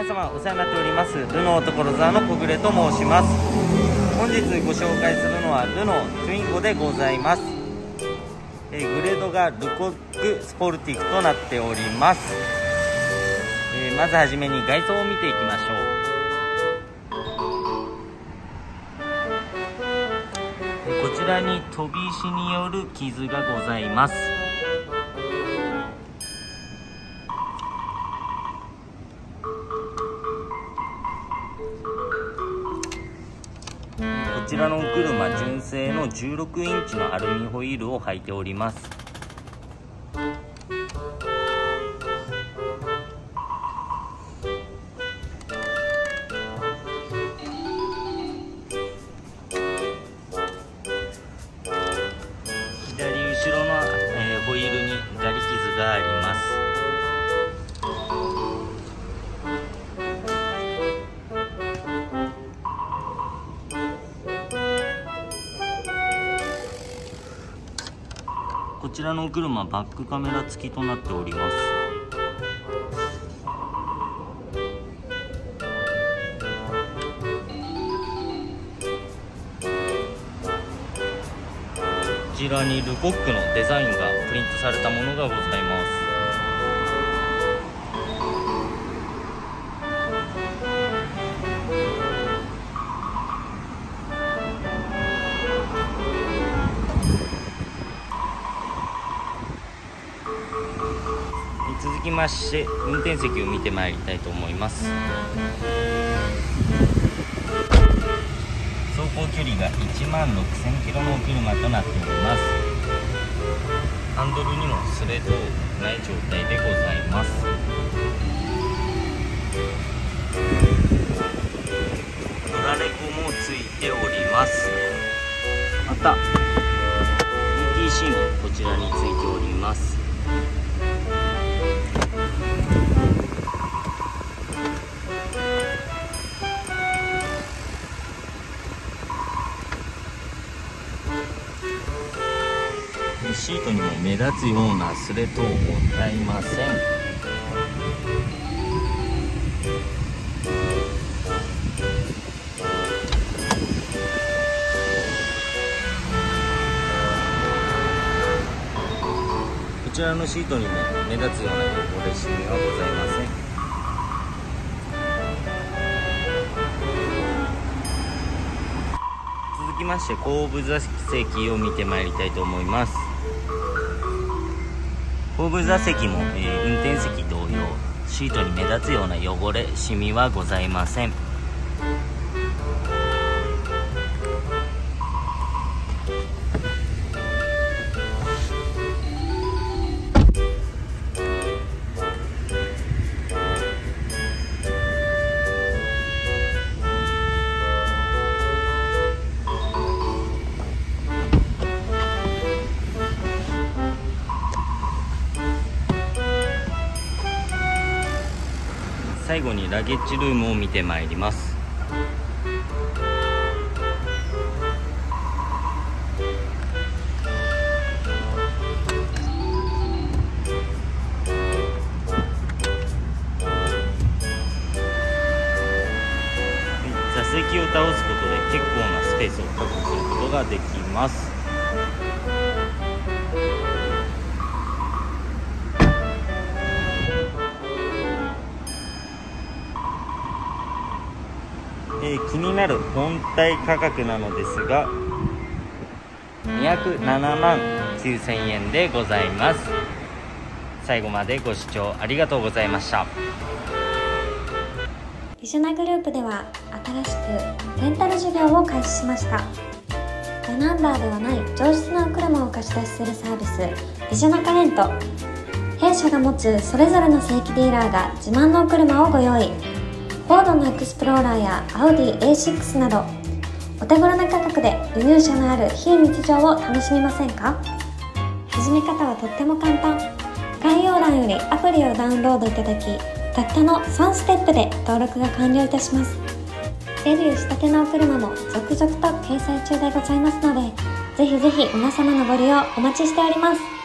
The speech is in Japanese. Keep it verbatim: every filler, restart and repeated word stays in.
様お世話になっております。ルノー所沢の小暮と申します。本日ご紹介するのはルノーツインゴでございます。えー、グレードがルコックスポルティフとなっております。えー、まずはじめに外装を見ていきましょう。えー、こちらに飛び石による傷がございます。こちらのお車、純正のじゅうろくインチのアルミホイールを履いております。左後ろの、えー、ホイールにガリ傷があります。こちらのお車、バックカメラ付きとなっております。こちらにルコックのデザインがプリントされたものがございます。続きまして運転席を見てまいりたいと思います。走行距離がいちまんろくせんキロのお車となっております。ハンドルにもスレ等ない状態でございます。ドラレコもついております。また イーティーシー もこちらについております。シートにも目立つようなスレ等ございません。こちらのシートにも目立つような汚れシミはございません。続きまして後部座席を見てまいりたいと思います。後部座席も、えー、運転席同様シートに目立つような汚れシミはございません。最後にラゲッジルームを見てまいります。座席を倒すことで結構なスペースを確保することができます。えー、気になる本体価格なのですがにひゃくななまんきゅうせんえんでございます。最後までご視聴ありがとうございました。 ビジョナグループでは新しくレンタル事業を開始しました。他ナンバーではない上質なお車を貸し出しするサービスビジョナカレント。弊社が持つそれぞれの正規ディーラーが自慢のお車をご用意。フォードのエクスプローラーやアウディ エーシックス などお手頃な価格で輸入車のある非日常を楽しみませんか？始め方はとっても簡単。概要欄よりアプリをダウンロードいただき、たったのさんステップで登録が完了いたします。デビューしたてのお車も続々と掲載中でございますので、ぜひぜひ皆様のご利用お待ちしております。